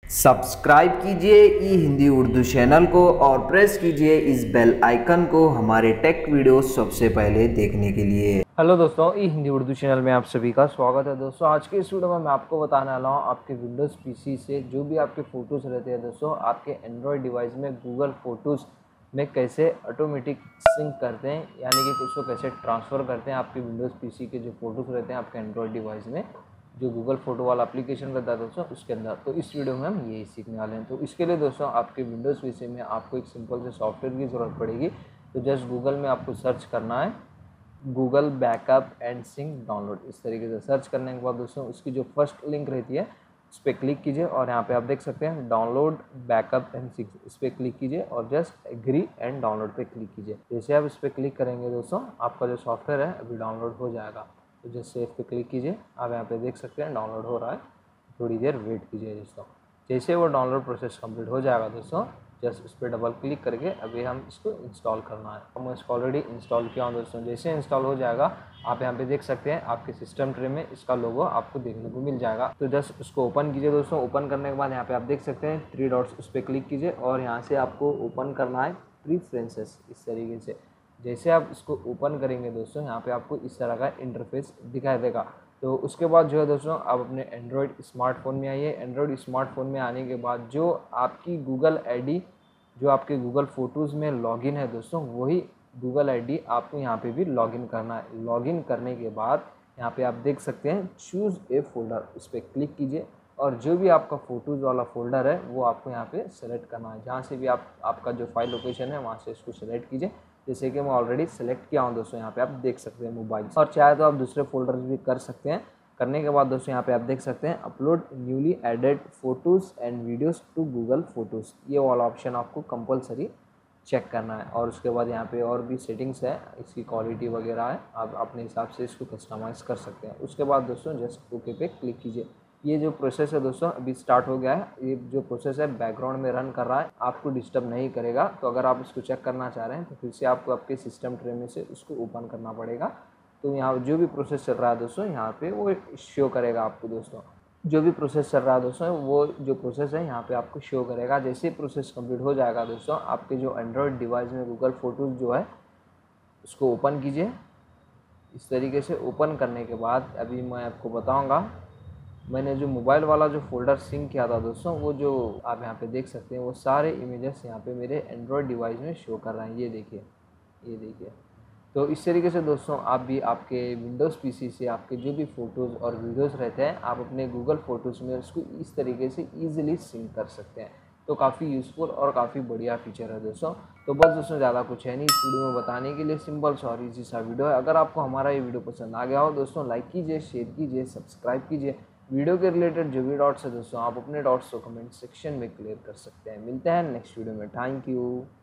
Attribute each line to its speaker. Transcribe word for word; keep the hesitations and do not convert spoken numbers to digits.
Speaker 1: Subscribe कीजिए ई Hindi Urdu channel को और प्रेस कीजिए इस बेल आइकन को हमारे टेक वीडियो सबसे पहले देखने के लिए।
Speaker 2: हेलो दोस्तों, ई हिंदी उर्दू चैनल में आप सभी का स्वागत है। दोस्तों आज के इस वीडियो में मैं आपको बताने वाला हूँ आपके विंडोज़ पीसी से जो भी आपके फ़ोटोज़ रहते हैं दोस्तों, आपके एंड्रॉयड डिवाइस में गूगल फ़ोटोज़ में कैसे ऑटोमेटिक सिंक करते हैं, यानी कि उसको कैसे ट्रांसफ़र करते हैं आपके विंडोज़ पीसी के जो फ़ोटोज़ रहते हैं आपके एंड्रॉयड डिवाइस में, जो गूगल फ़ोटो वाला एप्लीकेशन रहता है दोस्तों उसके अंदर। तो इस वीडियो में हम यही सीखने वाले हैं। तो इसके लिए दोस्तों आपके विंडोज़ पीसी में आपको एक सिंपल से सॉफ्टवेयर की ज़रूरत पड़ेगी। तो जस्ट गूगल में आपको सर्च करना है Google backup and sync download. इस तरीके से सर्च करने के बाद दोस्तों उसकी जो फर्स्ट लिंक रहती है उस पर क्लिक कीजिए और यहाँ पे आप देख सकते हैं डाउनलोड बैकअप एंड सिंक, इस पर क्लिक कीजिए और जस्ट एग्री एंड डाउनलोड पे क्लिक कीजिए। जैसे आप इस पर क्लिक करेंगे दोस्तों आपका जो सॉफ्टवेयर है अभी डाउनलोड हो जाएगा। तो जस्ट सेव पे क्लिक कीजिए, आप यहाँ पे देख सकते हैं डाउनलोड हो रहा है। थोड़ी देर वेट कीजिए दोस्तों। जैसे वो डाउनलोड प्रोसेस कंप्लीट हो जाएगा दोस्तों, जस्ट इस पर डबल क्लिक करके अभी हम इसको इंस्टॉल करना है। तो मैं इसको ऑलरेडी इंस्टॉल किया हूँ दोस्तों। जैसे इंस्टॉल हो जाएगा आप यहाँ पे देख सकते हैं आपके सिस्टम ट्रे में इसका लोगो आपको देखने को मिल जाएगा। तो जस्ट उसको ओपन कीजिए दोस्तों। ओपन करने के बाद यहाँ पे आप देख सकते हैं थ्री डॉट्स, उस पर क्लिक कीजिए और यहाँ से आपको ओपन करना है प्रीफरेंसेस। इस तरीके से जैसे आप इसको ओपन करेंगे दोस्तों यहाँ पे आपको इस तरह का इंटरफेस दिखाई देगा। तो उसके बाद जो है दोस्तों आप अपने एंड्रॉयड स्मार्टफोन में आइए। एंड्रॉयड स्मार्टफोन में आने के बाद जो आपकी गूगल आईडी, जो आपके गूगल फ़ोटोज़ में लॉगिन है दोस्तों, वही गूगल आईडी आपको यहाँ पे भी लॉगिन करना है। लॉगिन करने के बाद यहाँ पे आप देख सकते हैं चूज़ ए फ़ोल्डर, इस पर क्लिक कीजिए और जो भी आपका फ़ोटोज़ वाला फ़ोल्डर है वो आपको यहाँ पे सेलेक्ट करना है। जहाँ से भी आप आपका जो फाइल लोकेशन है वहाँ से इसको सेलेक्ट कीजिए। जैसे कि मैं ऑलरेडी सेलेक्ट किया हूँ दोस्तों, यहाँ पे आप देख सकते हैं मोबाइल, और चाहे तो आप दूसरे फोल्डर्स भी कर सकते हैं। करने के बाद दोस्तों यहाँ पे आप देख सकते हैं upload newly added photos and videos to Google photos, ये वाला ऑप्शन आपको कंपलसरी चेक करना है। और उसके बाद यहाँ पे और भी सेटिंग्स है, इसकी क्वालिटी वगैरह है, आप अपने हिसाब से इसको कस्टमाइज़ कर सकते हैं। उसके बाद दोस्तों जस्ट ओके पे क्लिक कीजिए। ये जो प्रोसेस है दोस्तों अभी स्टार्ट हो गया है। ये जो प्रोसेस है बैकग्राउंड में रन कर रहा है, आपको डिस्टर्ब नहीं करेगा। तो अगर आप इसको चेक करना चाह रहे हैं तो फिर से आपको आपके सिस्टम ट्रे में से उसको ओपन करना पड़ेगा। तो यहाँ जो भी प्रोसेस चल रहा है दोस्तों यहाँ पे वो शो करेगा आपको दोस्तों। जो भी प्रोसेस चल रहा है दोस्तों वो जो प्रोसेस है यहाँ पे आपको शो करेगा। जैसे प्रोसेस कंप्लीट हो जाएगा दोस्तों आपके जो एंड्रॉयड डिवाइस में गूगल फ़ोटोज़ जो है उसको ओपन कीजिए। इस तरीके से ओपन करने के बाद अभी मैं आपको बताऊँगा मैंने जो मोबाइल वाला जो फ़ोल्डर सिंक किया था दोस्तों, वो जो आप यहाँ पे देख सकते हैं वो सारे इमेजेस यहाँ पे मेरे एंड्रॉयड डिवाइस में शो कर रहे हैं। ये देखिए, ये देखिए। तो इस तरीके से दोस्तों आप भी आपके विंडोज़ पीसी से आपके जो भी फ़ोटोज़ और वीडियोज़ रहते हैं आप अपने गूगल फ़ोटोज़ में उसको इस तरीके से ईजिली सिंक कर सकते हैं। तो काफ़ी यूज़फुल और काफ़ी बढ़िया फीचर है दोस्तों। तो बस दोस्तों ज़्यादा कुछ है नहीं इस वीडियो में बताने के लिए, सिंपल सा और ईजी सा वीडियो है। अगर आपको हमारा ये वीडियो पसंद आ गया हो दोस्तों, लाइक कीजिए, शेयर कीजिए, सब्सक्राइब कीजिए। वीडियो के रिलेटेड जो भी डाउट्स है दोस्तों आप अपने डाउट्स को कमेंट सेक्शन में क्लियर कर सकते हैं। मिलते हैं नेक्स्ट वीडियो में। Thank you.